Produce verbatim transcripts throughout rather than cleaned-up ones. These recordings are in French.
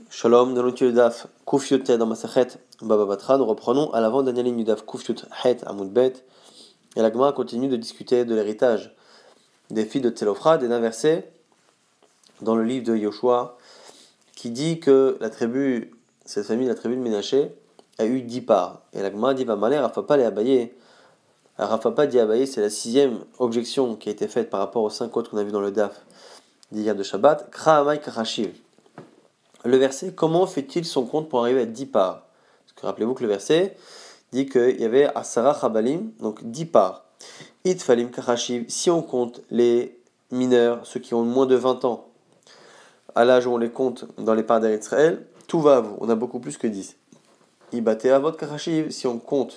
Shalom, dans l'outil Daf Kuf Yud dans Masachet Baba Batra, nous reprenons à l'avant dernière ligne du Daf Kuf Yud Het Amud Bet. Et la Gemara continue de discuter de l'héritage des filles de Tzelophrad et d'un verset dans le livre de Yoshua qui dit que la tribu, cette famille, la tribu de Ménaché, a eu dix parts. Et la Gemara dit va malé Rafapa les Abaye. Rafapa dit Abaye, c'est la sixième objection qui a été faite par rapport aux cinq autres qu'on a vu dans le Daf d'hier de Shabbat. Kra'amai Krashiv. Le verset, comment fait-il son compte pour arriver à dix parts? Parce que rappelez-vous que le verset dit qu'il y avait Asara Chabalim, donc dix parts. Itfalim Karashiv, si on compte les mineurs, ceux qui ont moins de vingt ans, à l'âge où on les compte dans les parts d'Israël, tout va à vous, on a beaucoup plus que dix. Ibate Avot Karashiv, si on compte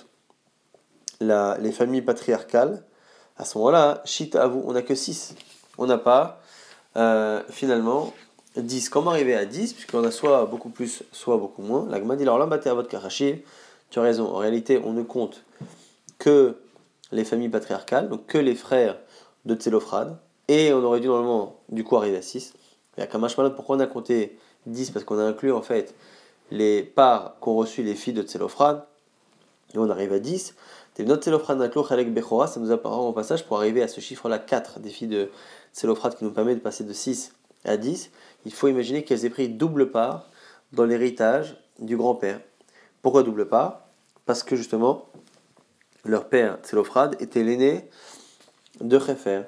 la, les familles patriarcales, à ce moment-là, Shit à vous, on n'a que six. On n'a pas, euh, finalement, dix. Comment arriver à dix? Puisqu'on a soit beaucoup plus, soit beaucoup moins. La Gemara dit alors là, battez à votre karachiv. Tu as raison. En réalité, on ne compte que les familles patriarcales, donc que les frères de Tzelophrad. Et on aurait dû normalement, du coup, arriver à six. Et à Kamash Malad, pourquoi on a compté dix? Parce qu'on a inclus, en fait, les parts qu'ont reçues les filles de Tzelophrad. Et on arrive à dix. Notre Tzelophrad Naklo Chalek Bechora, ça nous apparaît en passage pour arriver à ce chiffre-là, quatre des filles de Tzelophrad qui nous permet de passer de six à dix. Il faut imaginer qu'elles aient pris double part dans l'héritage du grand-père. Pourquoi double part? Parce que justement, leur père, Tzelophrad, était l'aîné de Khéfer.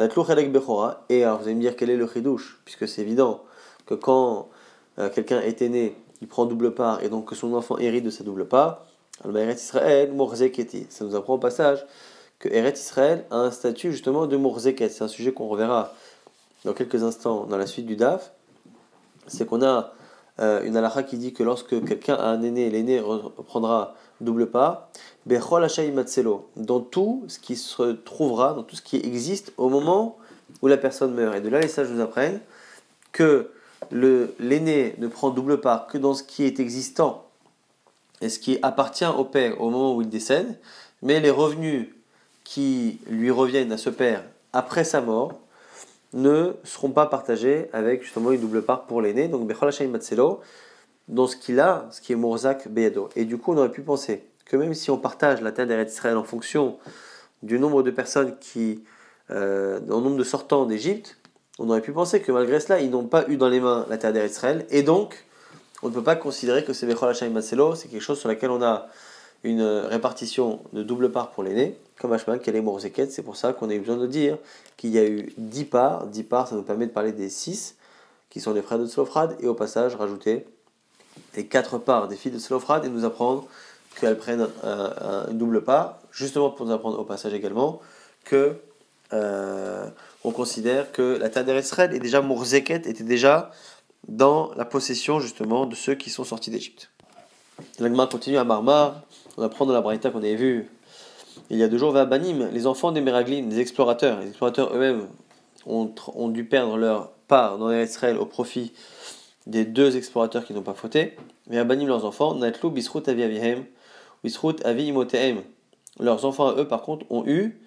Et alors vous allez me dire quel est le chidouche, puisque c'est évident que quand euh, quelqu'un est aîné, il prend double part et donc que son enfant hérite de sa double part. Alors Eretz Israël, Morzeketi. Ça nous apprend au passage que Eretz Israël a un statut justement de Morzeket. C'est un sujet qu'on reverra dans quelques instants dans la suite du Daf. C'est qu'on a euh, une halakha qui dit que lorsque quelqu'un a un aîné, l'aîné reprendra double part. Bechol Hashay Matselo, dans tout ce qui se trouvera, dans tout ce qui existe au moment où la personne meurt. Et de là, les sages nous apprennent que le, l'aîné ne prend double part que dans ce qui est existant et ce qui appartient au père au moment où il décède, mais les revenus qui lui reviennent à ce père après sa mort ne seront pas partagés avec justement une double part pour l'aîné. Donc Bechol Hashem Matselo, dans ce qu'il a, ce qui est Morzak Beyado. Et du coup, on aurait pu penser que même si on partage la terre d'Eretz Israël en fonction du nombre de personnes qui, euh, dans le nombre de sortants d'Égypte, on aurait pu penser que malgré cela, ils n'ont pas eu dans les mains la terre d'Eretz Israël, et donc on ne peut pas considérer que c'est Bechol Hashem Matselo, c'est quelque chose sur lequel on a une répartition de double part pour l'aîné, comme Hashman, qu'elle est Morzeket. C'est pour ça qu'on a eu besoin de dire qu'il y a eu dix parts. dix parts, ça nous permet de parler des six, qui sont les frères de Tzelophrad, et au passage, rajouter les quatre parts des filles de Tzelophrad, et nous apprendre qu'elles prennent un, un, une double part, justement pour nous apprendre au passage également que euh, on considère que la terre d'Eretz Israël est déjà Morzeket, était déjà dans la possession justement de ceux qui sont sortis d'Égypte. L'Agma continue à Marmar. On apprend dans la Braïta qu'on avait vu il y a deux jours, vers Banim, les enfants des Meraglim, des explorateurs. Les explorateurs eux-mêmes ont, ont dû perdre leur part dans Israël au profit des deux explorateurs qui n'ont pas fauté. Mais à Banim, leurs enfants, Natlou, Bisrout, Avi Avihem, Bisrout, Avi Imotehem. Leurs enfants, eux, par contre, ont eu,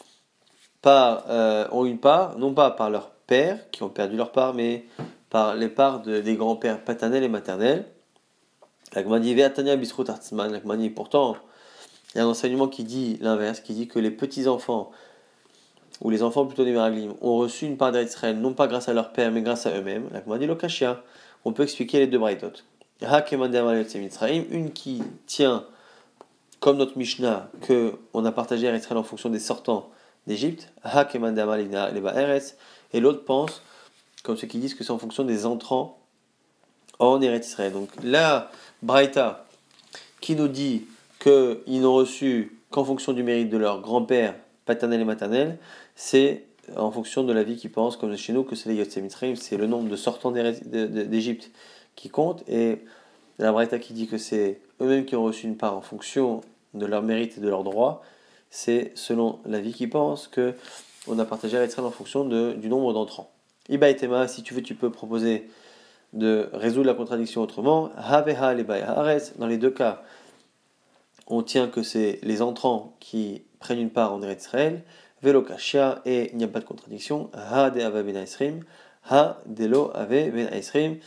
par, euh, ont une part, non pas par leurs pères, qui ont perdu leur part, mais par les parts de, des grands-pères paternels et maternels. L'Agma dit, Ve'atania Bisrout Artzman. L'Agma dit, pourtant, il y a un enseignement qui dit l'inverse, qui dit que les petits-enfants, ou les enfants plutôt des Meraglim, ont reçu une part d'Israël, non pas grâce à leur père, mais grâce à eux-mêmes. La Gemara dit Lokashia. On peut expliquer les deux braïtot. Une qui tient, comme notre Mishnah, qu'on a partagé Israël en fonction des sortants d'Égypte, et l'autre pense, comme ceux qui disent que c'est en fonction des entrants en Eretz Israël. Donc la braïta qui nous dit qu'ils n'ont reçu qu'en fonction du mérite de leur grand-père paternel et maternel, c'est en fonction de la vie qu'ils pensent, comme chez nous, que c'est les Yotzei Mitzrayim, c'est le nombre de sortants d'Égypte qui compte, et la Braïta qui dit que c'est eux-mêmes qui ont reçu une part en fonction de leur mérite et de leurs droits, c'est selon la vie qu'ils pensent qu'on a partagé à Israël en fonction de, du nombre d'entrants. Iba et Tema, si tu veux, tu peux proposer de résoudre la contradiction autrement. Haveha le Haaretz, dans les deux cas, on tient que c'est les entrants qui prennent une part en Eretz Israël, Velo Kashia, et il n'y a pas de contradiction, Ha de Ave Ben Aisrim, Ha de Lo Ave Ben Aisrim,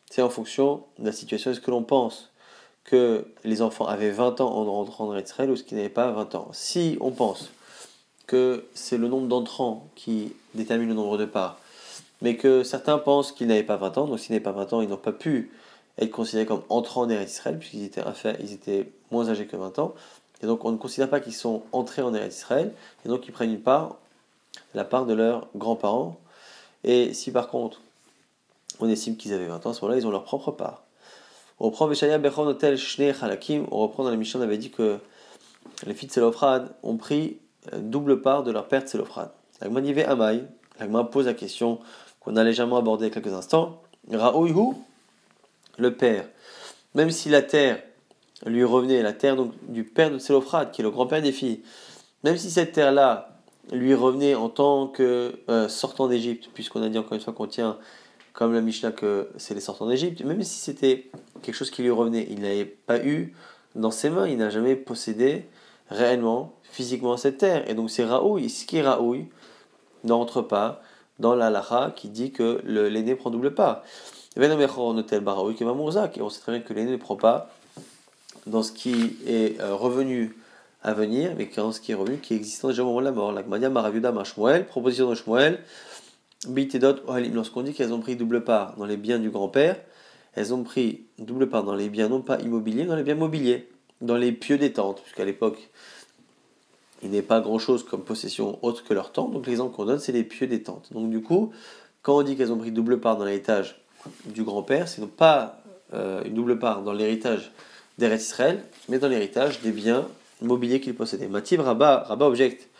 c'est en fonction de la situation. Est-ce que l'on pense que les enfants avaient vingt ans en rentrant dans Israël ou est-ce qu'ils n'avaient pas vingt ans? Si on pense que c'est le nombre d'entrants qui détermine le nombre de parts, mais que certains pensent qu'ils n'avaient pas vingt ans, donc s'ils n'avaient pas vingt ans, ils n'ont pas pu être considérés comme entrants en Eretz Israël, puisqu'ils étaient, ils étaient moins âgés que vingt ans, et donc on ne considère pas qu'ils sont entrés en Eretz Israël, et donc ils prennent une part, la part de leurs grands-parents, et si par contre on estime qu'ils avaient vingt ans, à ce moment-là, ils ont leur propre part. On reprend Veshaya Bechon Otel Shnei Halakim, on reprend dans la Mishnah, on avait dit que les filles de Tselophrad ont pris double part de leur père Tselophrad. L'Agma Nivé Amai, l'Agma pose la question qu'on a légèrement abordée il y a quelques instants. Raouihu, le père, même si la terre lui revenait, la terre donc, du père de Tselophrad, qui est le grand-père des filles, même si cette terre-là lui revenait en tant que euh, sortant d'Égypte, puisqu'on a dit encore une fois qu'on tient comme la Mishnah que c'est les sortants d'Égypte, même si c'était quelque chose qui lui revenait, il n'avait pas eu dans ses mains, il n'a jamais possédé réellement, physiquement cette terre. Et donc c'est Raoui, ce qui est Raoui n'entre pas dans la halakha qui dit que le, l'aîné prend double part. Et on sait très bien que l'aîné ne prend pas dans ce qui est euh, revenu à venir, mais dans ce qui est revenu qui est existant déjà au moment de la mort. La Gmania Maraviuda Mashmuel, proposition de Shmuel, Bitedot Ohalim, lorsqu'on dit qu'elles ont pris double part dans les biens du grand-père, elles ont pris double part dans les biens non pas immobiliers, dans les biens mobiliers, dans les pieux des tentes, puisqu'à l'époque, il n'est pas grand-chose comme possession autre que leur tente, donc l'exemple qu'on donne, c'est les pieux des tentes. Donc du coup, quand on dit qu'elles ont pris double part dans l'héritage du grand-père, c'est donc pas euh, une double part dans l'héritage d'Eretz Israël, mais dans l'héritage des biens mobiliers qu'ils possédaient. Mativ Rabba, Rabba objecte.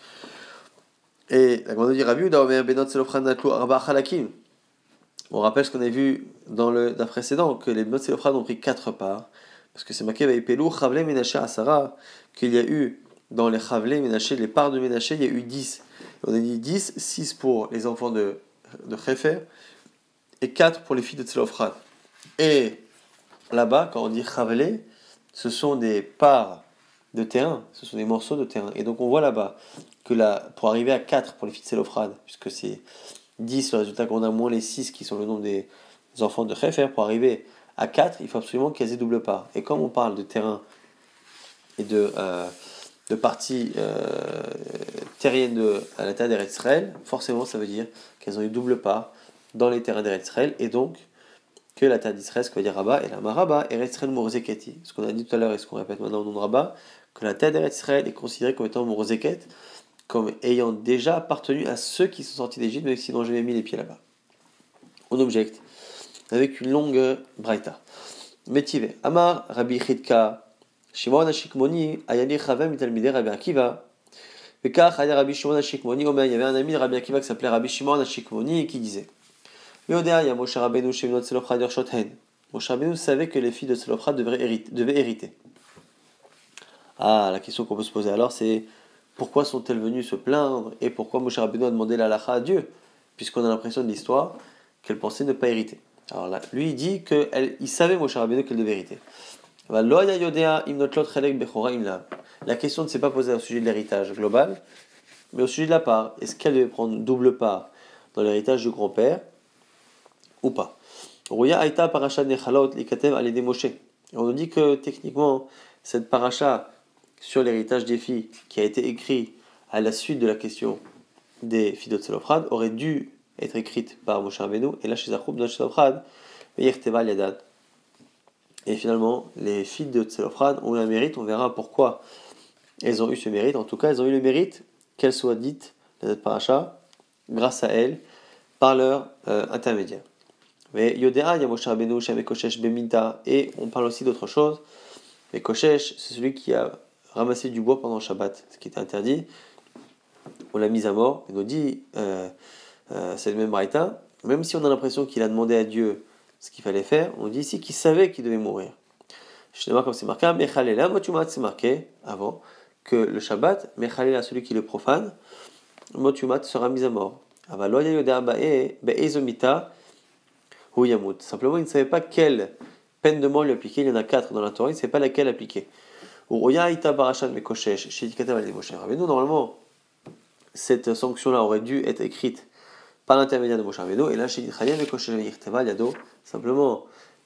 Et la grande dit Rabbi Uda Omer Benot Tselophrad Natlu Arba Chalakim. On rappelle ce qu'on a vu dans le dans précédent, que les Benot Tselophrad ont pris quatre parts, parce que c'est marqué Vaipelu Chavle Menaché Asara, qu'il y a eu dans les Chavle Menaché, les parts de Menaché, il y a eu dix. On a dit dix, six pour les enfants de, de Khefer, et quatre pour les filles de Tselophrad. Et là-bas, quand on dit Chavle, ce sont des parts de terrain, ce sont des morceaux de terrain. Et donc on voit là-bas que là, pour arriver à quatre pour les filles de Tselophrad, puisque c'est dix, le résultat qu'on a moins les six qui sont le nombre des enfants de Khefer, pour arriver à quatre, il faut absolument qu'elles aient double part. Et comme on parle de terrain et de, euh, de parties euh, terriennes de, à la terre d'Eretz Israël, forcément ça veut dire qu'elles ont eu double part dans les terrains d'Eretz Israël, et donc que la terre d'Israël, ce qu'on va dire Rabat, et la Maraba, Eretz Israël Morzeketi. Ce qu'on a dit tout à l'heure et ce qu'on répète maintenant au nom de Rabat, que la terre d'Eretz Israël est considérée comme étant Morzeket, comme ayant déjà appartenu à ceux qui sont sortis d'Égypte, mais qui n'ont jamais mis les pieds là-bas. On objecte, avec une longue braïta. Métivé. Amar Rabbi Chidka, Shimon Ashikmoni, Ayani Chavem, Italmide Rabbi Akiva. Vekach, Ayah Rabbi Shimon Ashikmoni, Omer, il y avait un ami de Rabbi Akiva qui s'appelait Rabbi Shimon Ashikmoni et qui disait Yodea, ya Moshe Rabbeinu, Shemnot Tselophrad Yershothen. Moshe Rabbeinu savait que les filles de Tselophrad devaient hériter, devaient hériter. Ah, la question qu'on peut se poser alors, c'est pourquoi sont-elles venues se plaindre et pourquoi Moshe Rabbeinu a demandé la halakha à Dieu, puisqu'on a l'impression de l'histoire qu'elle pensait ne pas hériter. Alors là, lui il dit qu'il savait Moshe Rabbeinu qu'elle devait hériter. La question ne s'est pas posée au sujet de l'héritage global, mais au sujet de la part. Est-ce qu'elle devait prendre double part dans l'héritage du grand-père ou pas? Rouya Aïta Parasha Nechalot Likatev Alede Moshe. On nous dit que techniquement, cette paracha sur l'héritage des filles, qui a été écrite à la suite de la question des filles de Tselophrad, aurait dû être écrite par Moshe Rabbeinu, et là chez Zachoub de Tselophrad, Yerteva Yadad. Et finalement, les filles de Tselophrad ont eu un mérite, on verra pourquoi elles ont eu ce mérite. En tout cas, elles ont eu le mérite qu'elles soient dites dans cette paracha, grâce à elles, par leur euh, intermédiaire. Mais Yodéa, il y a Moshe Rabbeinu, Shem et Koshesh Beminta, et on parle aussi d'autre chose. Mais Koshesh, c'est celui qui a ramassé du bois pendant le Shabbat, ce qui était interdit. On l'a mis à mort. Il nous dit, euh, euh, c'est le même Braïta, même si on a l'impression qu'il a demandé à Dieu ce qu'il fallait faire, on dit ici qu'il savait qu'il devait mourir. Je comme c'est marqué, Mechalela, Motumat, c'est marqué avant que le Shabbat, Mechalela, celui qui le profane, Motumat sera mis à mort. Avaloya Yoda Bae, Be'ezomita, Hu Yamut. Simplement, il ne savait pas quelle peine de mort lui appliquer. Il y en a quatre dans la Torah, il ne savait pas laquelle appliquer. Uroya Ita Barashan Mekoshesh, Shedikatam Alde Moshe Rabbeinu. Normalement, cette sanction-là aurait dû être écrite par l'intermédiaire de Moshe Rabbeinu, et là, Shedikatam Mekoshesh Yirteva Yado, simplement,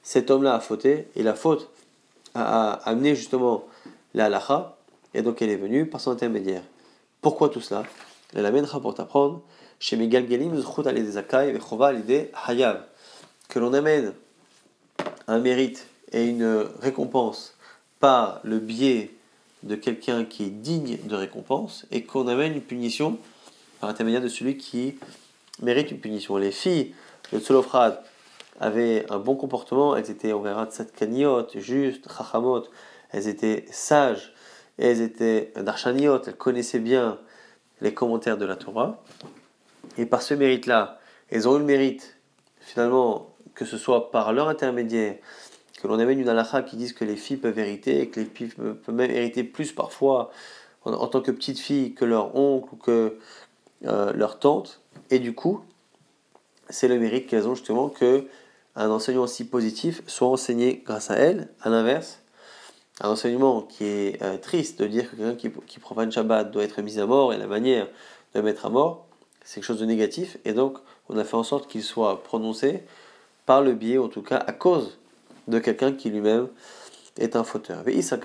cet homme-là a fauté, et la faute a, a amené justement la halacha, et donc elle est venue par son intermédiaire. Pourquoi tout cela? Elle amènera pour t'apprendre, chez Megalgelim, Zchut al Zakai, Vechova al Hayav, que l'on amène un mérite et une récompense par le biais de quelqu'un qui est digne de récompense, et qu'on amène une punition par l'intermédiaire de celui qui mérite une punition. Les filles de Tzolofrad avaient un bon comportement, elles étaient, on verra, tzadkaniot, justes, chachamot, elles étaient sages, et elles étaient darshaniot, elles connaissaient bien les commentaires de la Torah, et par ce mérite-là, elles ont eu le mérite, finalement, que ce soit par leur intermédiaire, que l'on amène une halakha qui dise que les filles peuvent hériter, et que les filles peuvent même hériter plus parfois en, en tant que petites filles que leur oncle ou que euh, leur tante, et du coup, c'est le mérite qu'elles ont justement que un enseignement si positif soit enseigné grâce à elles. À l'inverse, un enseignement qui est euh, triste de dire que quelqu'un qui, qui profane Shabbat doit être mis à mort, et la manière de le mettre à mort, c'est quelque chose de négatif, et donc on a fait en sorte qu'il soit prononcé par le biais, en tout cas à cause de quelqu'un qui lui-même est un fauteur.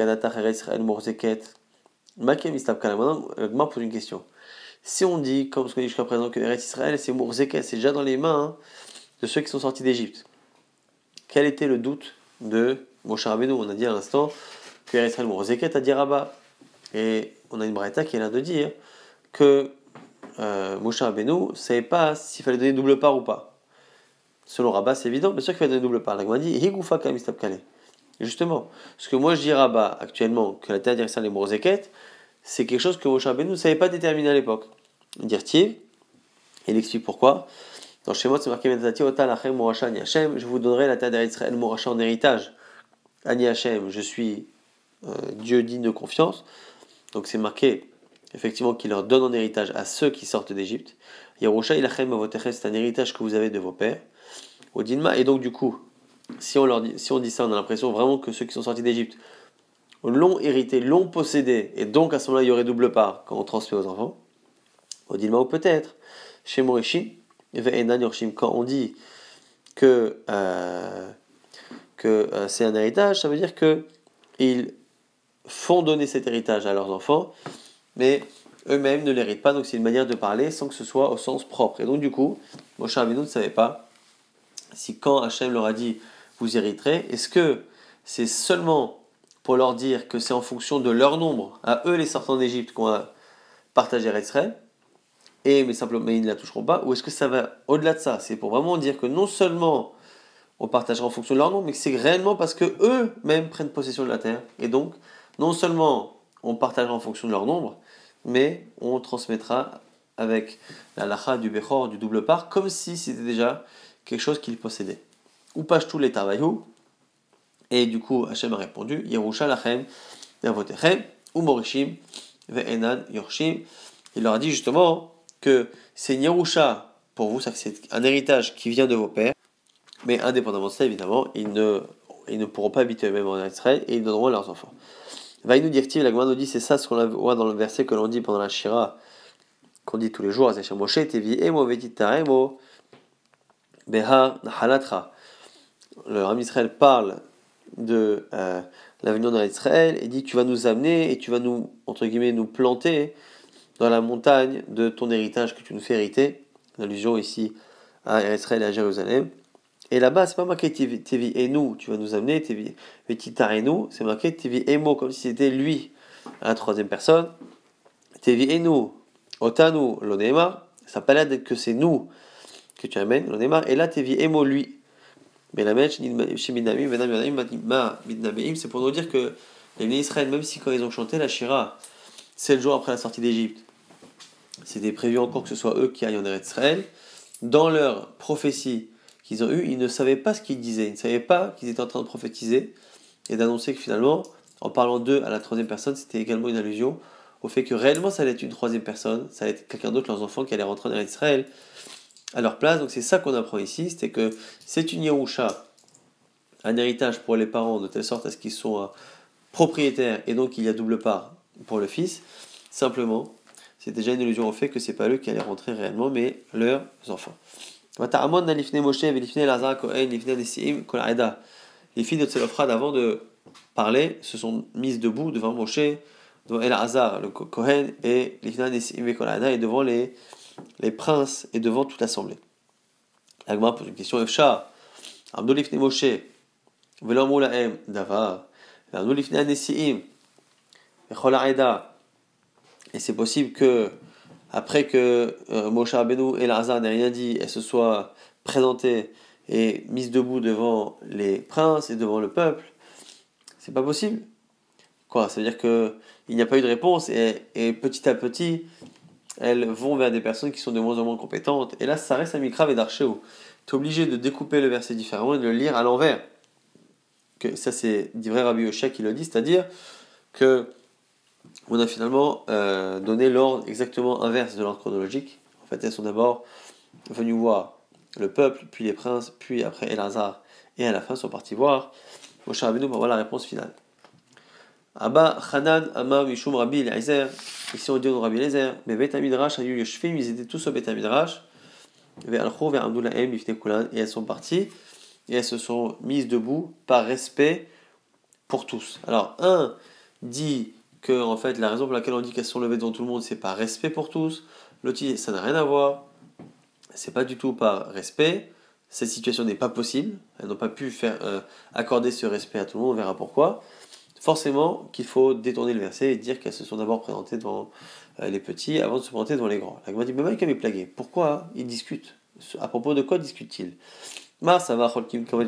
Maintenant, Gmar pose une question. Si on dit, comme ce qu'on dit jusqu'à présent, que Eretz Israël, c'est Mourzeket, c'est déjà dans les mains hein, de ceux qui sont sortis d'Égypte, quel était le doute de Moshe Rabbeinu? On a dit à l'instant que Eretz Israël Mourzeket a dit Rabat. Et on a une braïta qui est là de dire que euh, Moshe Rabbeinu ne savait pas s'il fallait donner double part ou pas. Selon Rabat, c'est évident, bien sûr qu'il fallait donner double part. La Gemara dit Higoufa Kamistab Kale. Justement, ce que moi je dis Rabat actuellement, que la terre d'Eretz Israël est Mourzeket, c'est quelque chose que Moshe Rabbeinu ne savait pas déterminer à l'époque. Dire-t-il, il explique pourquoi. Dans Shemot, c'est marqué Metzati Otal Achem Moracha Ani Hashem, je vous donnerai la terre d'Eretz Israël Moracha en héritage. Ani Hashem, je suis euh, Dieu digne de confiance. Donc c'est marqué effectivement qu'il leur donne en héritage à ceux qui sortent d'Égypte. Yerusha Ilachem Avotechem, c'est un héritage que vous avez de vos pères. Odinma, et donc du coup, si on, leur dit, si on dit ça, on a l'impression vraiment que ceux qui sont sortis d'Égypte l'ont hérité, l'ont possédé, et donc à ce moment-là il y aurait double part quand on transmet aux enfants. Odilma ou peut-être, chez Morishim, quand on dit que, euh, que euh, c'est un héritage, ça veut dire qu'ils font donner cet héritage à leurs enfants, mais eux-mêmes ne l'héritent pas, donc c'est une manière de parler sans que ce soit au sens propre. Et donc du coup, Moshe Rabbeinu ne savait pas si quand Hachem leur a dit vous hériterez, est-ce que c'est seulement pour leur dire que c'est en fonction de leur nombre, à eux les sortants d'Égypte, qu'on va partager Israël, et mais simplement mais ils ne la toucheront pas, ou est-ce que ça va au-delà de ça? C'est pour vraiment dire que non seulement on partagera en fonction de leur nombre, mais que c'est réellement parce que eux-mêmes prennent possession de la terre, et donc non seulement on partagera en fonction de leur nombre, mais on transmettra avec la lacha du Bechor, du double part, comme si c'était déjà quelque chose qu'ils possédaient. Ou pashtu les tavayou. Et du coup, Hachem a répondu, Yerusha lachem, Yavotechem, ou Morishim, Ve'enan Yorshim. Il leur a dit justement que c'est Yerusha pour vous, ça c'est un héritage qui vient de vos pères, mais indépendamment de ça, évidemment, ils ne, ils ne pourront pas habiter eux-mêmes en Israël et ils donneront à leurs enfants. Va nous dire, la Gemara nous dit, c'est ça ce qu'on voit dans le verset que l'on dit pendant la Shira, qu'on dit tous les jours, c'est Moshe, Tevi, Emo, Vetita, Emo, Behar, Nahalatra. Le Ram Israël parle de euh, l'avenir d'Israël et dit tu vas nous amener et tu vas nous entre guillemets nous planter dans la montagne de ton héritage que tu nous fais hériter, l'allusion ici à Israël et à Jérusalem. Et là-bas c'est pas marqué Tevi et nous, tu vas nous amener Tevi Vetita et nous, c'est marqué Tevi et mo comme si c'était lui à la troisième personne. Tevi et nous, Otanu l'onema, ça n'a pas l'air d'être que c'est nous que tu amènes l'onema, et là Tevi et mo lui. Mais la mèche, c'est pour nous dire que les bénis Israël, même si quand ils ont chanté la Shira, sept jours après la sortie d'Égypte, c'était prévu encore que ce soit eux qui aillent en Eretz Israël, dans leur prophétie qu'ils ont eue, ils ne savaient pas ce qu'ils disaient, ils ne savaient pas qu'ils étaient en train de prophétiser et d'annoncer que finalement, en parlant d'eux à la troisième personne, c'était également une allusion au fait que réellement ça allait être une troisième personne, ça allait être quelqu'un d'autre, leurs enfants, qui allait rentrer en Eretz Israël à leur place. Donc c'est ça qu'on apprend ici, c'est que c'est une Yerusha, un héritage pour les parents, de telle sorte à ce qu'ils sont propriétaires, et donc il y a double part pour le fils. Simplement, c'est déjà une allusion au fait que c'est pas eux qui allaient rentrer réellement, mais leurs enfants. les filles de Tselophrad, avant de parler, se sont mises debout devant Moshe, devant El-Hazar, le Kohen, et Lifna Nesim Vekolana, et devant les, les princes, et devant toute l'assemblée. L'Agma pose une question, Efcha, Amdou Lifne Moshe, Velomou Lahem, Davar, Amdou Lifne Nesim, Echol Aeda, et c'est possible que, après que euh, Moshe Rabbeinu et El-Hazar n'aient rien dit, elles se soient présentées et mises debout devant les princes et devant le peuple, c'est pas possible. Quoi, ça veut dire que il n'y a pas eu de réponse et, et petit à petit, elles vont vers des personnes qui sont de moins en moins compétentes. Et là, ça reste un mikrav et d'archéo. Tu es obligé de découper le verset différemment et de le lire à l'envers. Que ça, c'est dit vrai Rabbi Yoshia qui le dit, c'est-à-dire que on a finalement euh, donné l'ordre exactement inverse de l'ordre chronologique. En fait, elles sont d'abord venues voir le peuple, puis les princes, puis après El-Hazar, et à la fin sont partis voir Moshe Rabbeinu pour voir la réponse finale. Abba Hanan Amar Mishum Rabbi Eliezer, ici on dit au Rabbi Eliezer, mais Bet Amidrash Ayu Yoshfim, ils étaient tous au Bet Amidrash, Ve'alchou ve'amdulahem Bifnei Kulan, et elles sont parties, et elles se sont mises debout par respect pour tous. Alors, un dit que, en fait, la raison pour laquelle on dit qu'elles sont levées devant tout le monde, c'est par respect pour tous. L'autre dit, ça n'a rien à voir, c'est pas du tout par respect, cette situation n'est pas possible, elles n'ont pas pu faire euh, accorder ce respect à tout le monde, on verra pourquoi. Forcément qu'il faut détourner le verset et dire qu'elles se sont d'abord présentées devant euh, les petits avant de se présenter devant les grands. La Gemara dit, mais Maïka est plagué. Pourquoi ils discutent? À propos de quoi discutent-ils? Mar, ça va,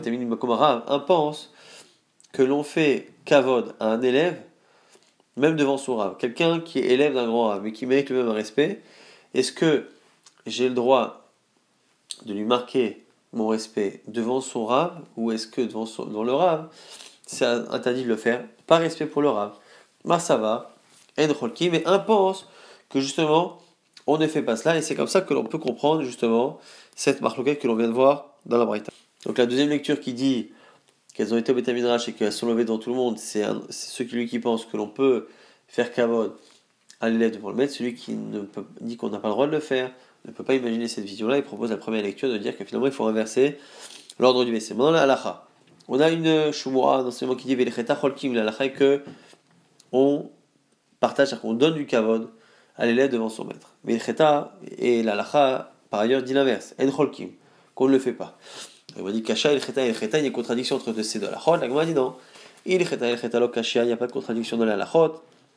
un pense que l'on fait kavod à un élève, même devant son rave. Quelqu'un qui est élève d'un grand rave, mais qui mérite le même respect, est-ce que j'ai le droit de lui marquer mon respect devant son rave, ou est-ce que devant, son, devant le rave, c'est interdit de le faire, par respect pour le rave? Marsava, En Cholki, mais un pense que justement, on ne fait pas cela, et c'est comme ça que l'on peut comprendre justement cette marloquette que l'on vient de voir dans la Braïta. Donc la deuxième lecture qui dit qu'elles ont été au Beth Midrash et qu'elles sont levées devant tout le monde, c'est, un, c'est celui qui, lui, qui pense que l'on peut faire kavod à l'élève devant le maître. Celui qui ne peut, dit qu'on n'a pas le droit de le faire ne peut pas imaginer cette vision-là. Il propose la première lecture de dire que finalement il faut renverser l'ordre du verset. Maintenant la halacha. On a une shumura, un enseignement qui dit Velecheta cholkim, la halacha est que on partage, c'est-à-dire qu'on donne du kavod à l'élève devant son maître. Velecheta et la halacha, par ailleurs, dit l'inverse, en cholkim, qu'on ne le fait pas. On dit kasha, elcheta, elcheta, il y a une contradiction entre ces deux halachot. La Gemara dit non. Ilcheta, elcheta, lo kasha, il n'y a pas de contradiction dans la halachot.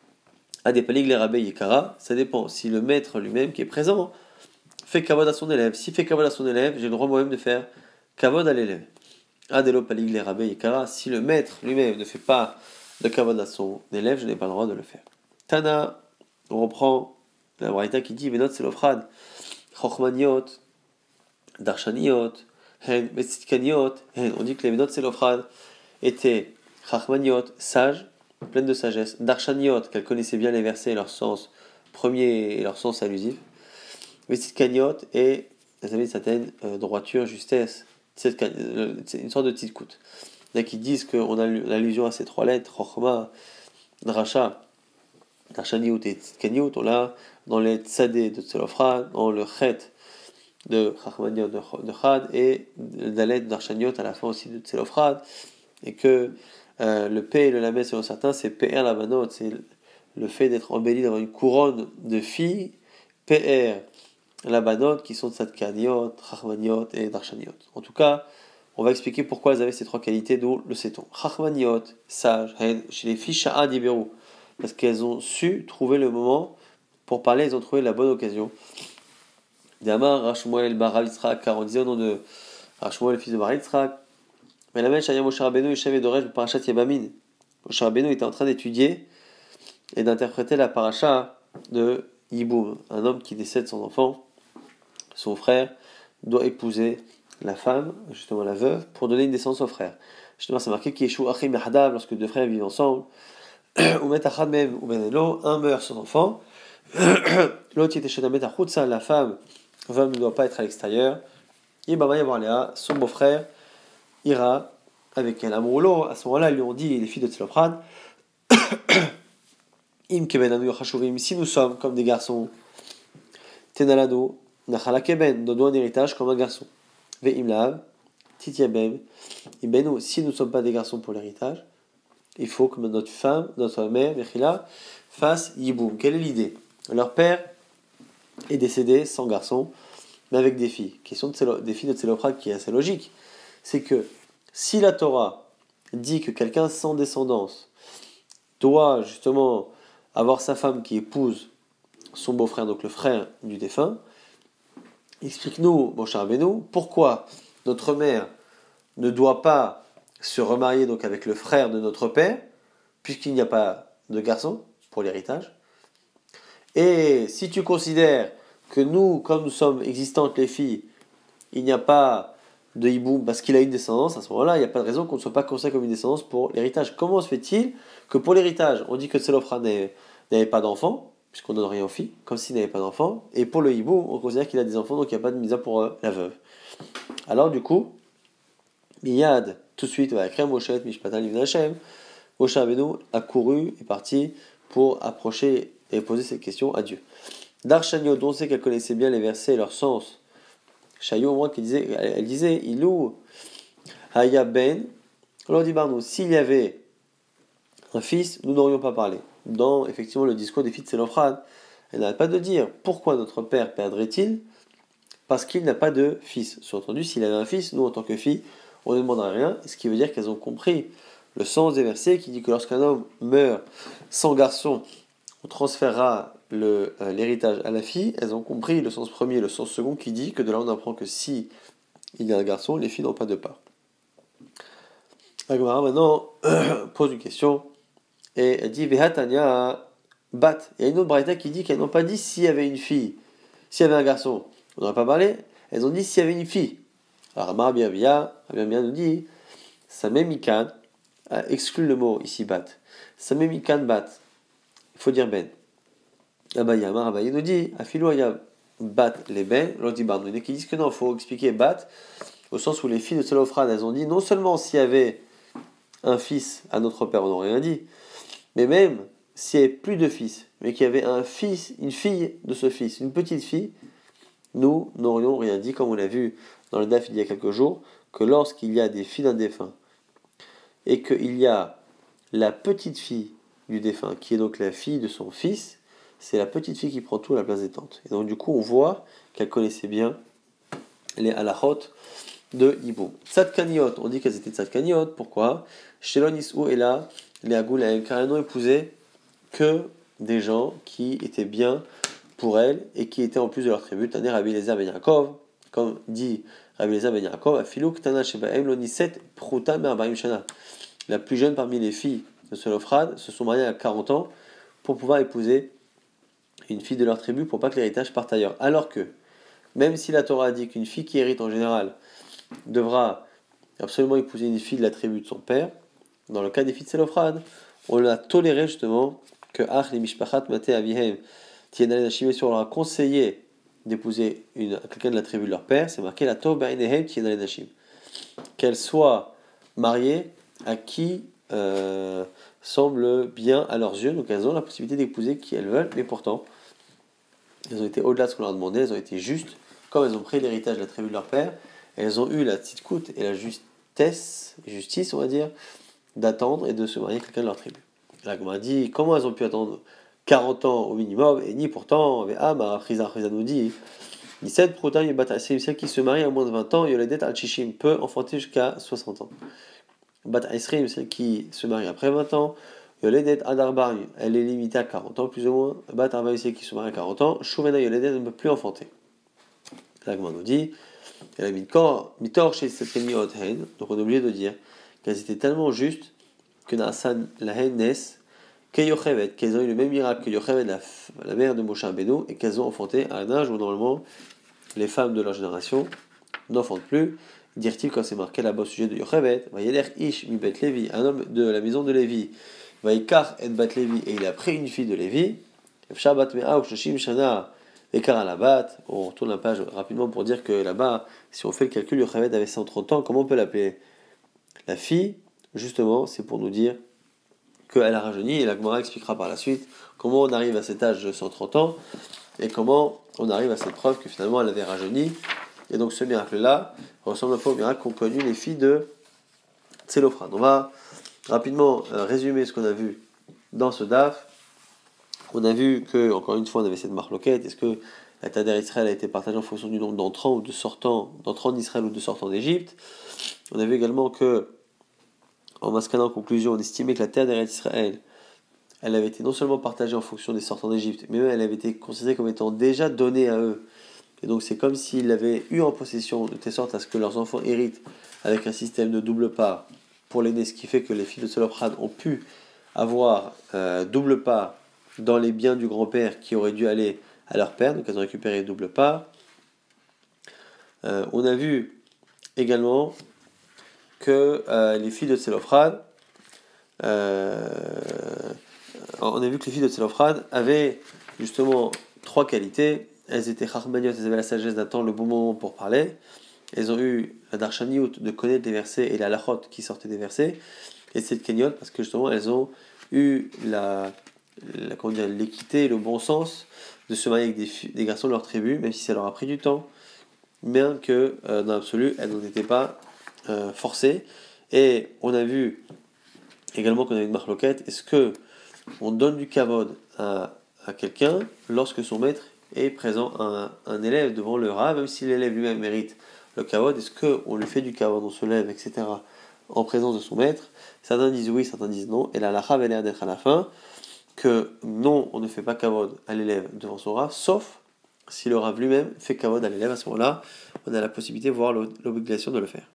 A des palig les rabbe yikara, ça dépend. Si le maître lui-même qui est présent fait kavod à son élève, s'il fait kavod à son élève, j'ai le droit moi-même de faire kavod à l'élève. Adelo palig les rabbe yikara, si le maître lui-même ne fait pas de kavod à son élève, je n'ai pas le droit de le faire. Tana, on reprend la braïta qui dit Venot selofrad, chochmaniot, darshaniot, hen, metsitkaniot, hen. On dit que les Venot selofrad étaient chachmaniot, sages, pleines de sagesse, darshaniot, qu'elles connaissaient bien les versets et leur sens premier et leur sens allusif, metsitkaniot, et elles avaient une certaine euh, droiture, justesse, c'est une sorte de tzidkut. Il y en a qui disent qu'on a l'allusion à ces trois lettres, chochma, drasha, darshaniot et tzidkaniot, on l'a dans les tzadé de Tselofrad, dans le chet de chachmaniot de chad, et le dalet darshaniot à la fin aussi de Tselofrad, et que euh, le P et le lamet selon certains, c'est P R la banot, c'est le fait d'être embelli d'avoir une couronne de filles, P R la banot, qui sont tzadkaniot, chachmaniot et darshaniot. En tout cas, on va expliquer pourquoi elles avaient ces trois qualités, d'où le sait-on. Chachmaniot, sage, chez les filles sha'ad iberu, parce qu'elles ont su trouver le moment pour parler, elles ont trouvé la bonne occasion. D'Amar, Rashmuel, Bar Yitzhak, car on disait au nom de Rashmuel, fils de Bar Yitzhak, mais la même Shaya Moshe Rabbeinu, Yeshev et Doresh, Parashat Yabamin. Moshe Rabbeinu était en train d'étudier et d'interpréter la paracha de Yiboum, un homme qui décède sans enfant. Son frère doit épouser la femme, justement la veuve, pour donner une descendance au frère. Justement, c'est marqué qu'Yeshu Achim Yahadav, lorsque deux frères vivent ensemble, ou met Achad Mem ou Benelo, un meurt sans enfant, l'autre était chez la la femme, veuve ne doit pas être à l'extérieur, et Baba Yabarléa, son beau-frère, ira avec elle. Amroulo, à ce moment-là, ils lui ont dit, les filles de Tselophrad, Im Kebenanu Yachashuvim, si nous sommes comme des garçons, Tenalado, Nachala Keben, donne-nous un héritage comme un garçon. Ve'im Lav, Titiabem, et ben nous, si nous ne sommes pas des garçons pour l'héritage, il faut que notre femme, notre mère, Mechila, fasse Yiboum. Quelle est l'idée? Leur père est décédé sans garçon, mais avec des filles. Question de Tsélo, des filles de Tsélophrat qui est assez logique. C'est que si la Torah dit que quelqu'un sans descendance doit justement avoir sa femme qui épouse son beau-frère, donc le frère du défunt, explique-nous, mon cher Abénou, pourquoi notre mère ne doit pas se remarier donc avec le frère de notre père, puisqu'il n'y a pas de garçon pour l'héritage. Et si tu considères que nous, comme nous sommes existantes les filles, il n'y a pas de hiboum parce qu'il a une descendance, à ce moment-là, il n'y a pas de raison qu'on ne soit pas considéré comme une descendance pour l'héritage. Comment se fait-il que pour l'héritage, on dit que Tselophra n'avait pas d'enfant, puisqu'on ne donne rien aux filles, comme s'il n'avait pas d'enfant, et pour le hiboum, on considère qu'il a des enfants, donc il n'y a pas de misa pour euh, la veuve. Alors du coup, Miyad, tout de suite, va écrire Moshe, Mishpatan, Livna Hashem, Moshe Rabbeinu a couru, est parti pour approcher et poser cette question à Dieu. Darshaniot, on sait qu'elle connaissait bien les versets et leur sens. Chayo, au moins, elle disait, elle disait Ilou, Haya Ben, on leur dit Barnou, s'il y avait un fils, nous n'aurions pas parlé. Dans effectivement le discours des filles de Tselophrat, elle n'arrête pas de dire pourquoi notre père perdrait-il? Parce qu'il n'a pas de fils. Sous-entendu, s'il avait un fils, nous en tant que filles, on ne demanderait rien, ce qui veut dire qu'elles ont compris le sens des versets qui dit que lorsqu'un homme meurt sans garçon, on transférera le, euh, l'héritage à la fille. Elles ont compris le sens premier et le sens second qui dit que de là on apprend que si il y a un garçon, les filles n'ont pas de part. Agmara maintenant pose une question et elle dit Vehatania bat. Il y a une autre braïta qui dit qu'elles n'ont pas dit s'il y avait une fille, s'il y avait un garçon, on n'aurait pas parlé. Elles ont dit s'il y avait une fille. Alors Amar Biavia, Biavia nous dit Samemikan exclut le mot ici bat. Samemikan bat. Il faut dire ben. Abaye Amar Abaye nous dit Afilo aya bat les ben. L'autre dit Barnou. Il y en a qui disent que non, il faut expliquer bat au sens où les filles de Tselophrat, elles ont dit non seulement s'il y avait un fils à notre père, on n'aurait rien dit, mais même s'il n'y avait plus de fils, mais qu'il y avait un fils, une fille de ce fils, une petite fille, nous n'aurions rien dit, comme on l'a vu dans le daf il y a quelques jours, que lorsqu'il y a des filles d'un défunt, et qu'il y a la petite fille du défunt, qui est donc la fille de son fils, c'est la petite fille qui prend tout à la place des tantes. Et donc du coup, on voit qu'elle connaissait bien les halachot de Hiboum. Tzadkaniot, on dit qu'elles étaient tzadkaniot, pourquoi? Shelon Isou et là, les Agoulaim, car elles n'ont épousé que des gens qui étaient bien pour elles et qui étaient en plus de leur tribu. Taner Rabbi Eliezer ben Yaakov, comme dit Rabbi Eliezer ben Yaakov, Afilou Ktana Shebaem Loniset Pruta Merbaim Shana. La plus jeune parmi les filles de Tselophrat se sont mariées à quarante ans pour pouvoir épouser une fille de leur tribu pour pas que l'héritage parte ailleurs. Alors que, même si la Torah a dit qu'une fille qui hérite en général devra absolument épouser une fille de la tribu de son père, dans le cas des filles de Tselophrat, on l'a toléré justement que Ach les Mishpachat Mate Avihem Tienale Nashim, si on leur a conseillé d'épouser une, quelqu'un de la tribu de leur père, c'est marqué la Tov Ba'inehem Tienale Nashim. Qu'elle soit mariée à qui euh, semble bien à leurs yeux, donc elles ont la possibilité d'épouser qui elles veulent, mais pourtant, elles ont été au-delà de ce qu'on leur a demandé, elles ont été justes, comme elles ont pris l'héritage de la tribu de leur père, elles ont eu la petite coûte et la justesse, justice, on va dire, d'attendre et de se marier avec quelqu'un de leur tribu. Là, comme on a dit, comment elles ont pu attendre quarante ans au minimum, et ni pourtant, ah, ma Friza nous dit, dix-sept protaines, c'est celle qui se marie à moins de vingt ans, Yoledet al-Chishim peut enfanter jusqu'à soixante ans. Bat Aisrim, celle qui se marie après vingt ans, Yoledet Adarbar, elle est limitée à quarante ans plus ou moins. Bat Arba, celle qui se marie à quarante ans, Shuvena Yoledet ne peut plus enfanter. Là, comme on nous dit, elle a mis Mitor chez cette Hen, donc on est obligé de dire qu'elles étaient tellement justes que Naasan Lahen Nes, qu'elles ont eu le même miracle que Yocheved, la, la mère de Moshe Rabbeinu, et qu'elles ont enfanté à un âge où normalement les femmes de leur génération n'enfantent plus. Dire-t-il quand c'est marqué là-bas au sujet de Yocheved, Vayeler Ish mi Bet Levi, un homme de la maison de Lévi, Vayikar et Bat Levi, et il a pris une fille de Lévi, Efshabat Mea ou Shoshim Shana, Ekar Alabat. On retourne la page rapidement pour dire que là-bas, si on fait le calcul, Yocheved avait cent trente ans, comment on peut l'appeler la fille? Justement, c'est pour nous dire qu'elle a rajeuni, et la Gemara expliquera par la suite comment on arrive à cet âge de cent trente ans et comment on arrive à cette preuve que finalement elle avait rajeuni Et donc ce miracle-là ressemble un peu au miracle qu'ont connu les filles de Tselophrad. On va rapidement euh, résumer ce qu'on a vu dans ce daf. On a vu que, encore une fois, on avait cette marloquette. Est-ce que la terre d'Israël a été partagée en fonction du nombre d'entrants ou de sortants, d'entrants d'Israël ou de sortants d'Égypte? On a vu également que, en masquant en conclusion, on estimait que la terre d'Israël, elle avait été non seulement partagée en fonction des sortants d'Égypte, mais même elle avait été considérée comme étant déjà donnée à eux. Et donc c'est comme s'ils l'avaient eu en possession, de telle sorte à ce que leurs enfants héritent avec un système de double part pour l'aîné, ce qui fait que les filles de Tselophrad ont pu avoir euh, double part dans les biens du grand-père qui aurait dû aller à leur père, donc elles ont récupéré double part. Euh, on a vu également que euh, les filles de Tselophrad, euh, on a vu que les filles de Tselophrad avaient justement trois qualités. Elles étaient charmaniot, elles avaient la sagesse d'attendre le bon moment pour parler. Elles ont eu la darshaniut de connaître les versets et la halachot qui sortaient des versets. Et cette kenyot parce que justement elles ont eu la, la comment dire, l'équité et le bon sens de se marier avec des, des garçons de leur tribu, même si ça leur a pris du temps, bien que euh, dans l'absolu elles n'en étaient pas euh, forcées. Et on a vu également qu'on avait une marloquette. Est-ce que on donne du kavod à, à quelqu'un lorsque son maître est présent, un, un élève devant le rav, même si l'élève lui-même mérite le kavod, est-ce qu'on lui fait du kavod, on se lève, et cetera, en présence de son maître? Certains disent oui, certains disent non, et la halakha avait l'air d'être à la fin, que non, on ne fait pas kavod à l'élève devant son rav, sauf si le rav lui-même fait kavod à l'élève. À ce moment-là, on a la possibilité, voire l'obligation de le faire.